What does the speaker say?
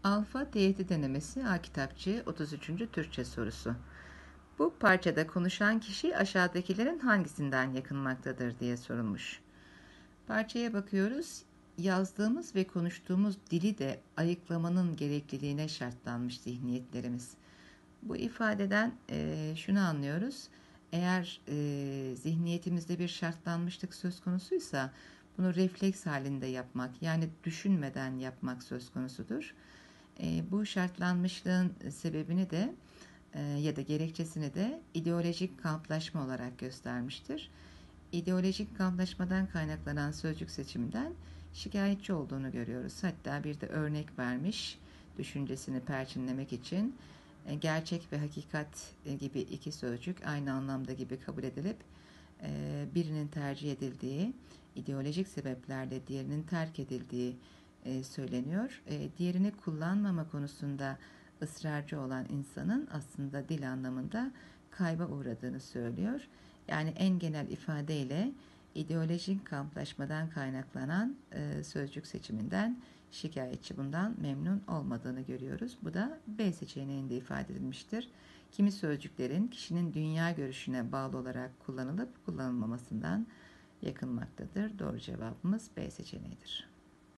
Alfa tehdit denemesi A kitapçı 33. Türkçe sorusu. Bu parçada konuşan kişi aşağıdakilerin hangisinden yakınmaktadır diye sorulmuş. Parçaya bakıyoruz. Yazdığımız ve konuştuğumuz dili de ayıklamanın gerekliliğine şartlanmış zihniyetlerimiz. Bu ifadeden şunu anlıyoruz. Eğer zihniyetimizde bir şartlanmışlık söz konusuysa bunu refleks halinde yapmak, yani düşünmeden yapmak söz konusudur. Bu şartlanmışlığın sebebini de ya da gerekçesini de ideolojik kamplaşma olarak göstermiştir. İdeolojik kamplaşmadan kaynaklanan sözcük seçiminden şikayetçi olduğunu görüyoruz. Hatta bir de örnek vermiş düşüncesini perçinlemek için gerçek ve hakikat gibi iki sözcük aynı anlamda gibi kabul edilip birinin tercih edildiği, ideolojik sebeplerle diğerinin terk edildiği söyleniyor. Diğerini kullanmama konusunda ısrarcı olan insanın aslında dil anlamında kayba uğradığını söylüyor. Yani en genel ifadeyle ideolojik kamplaşmadan kaynaklanan sözcük seçiminden şikayetçi, bundan memnun olmadığını görüyoruz. Bu da B seçeneğinde ifade edilmiştir. Kimi sözcüklerin kişinin dünya görüşüne bağlı olarak kullanılıp kullanılmamasından yakınmaktadır. Doğru cevabımız B seçeneğidir.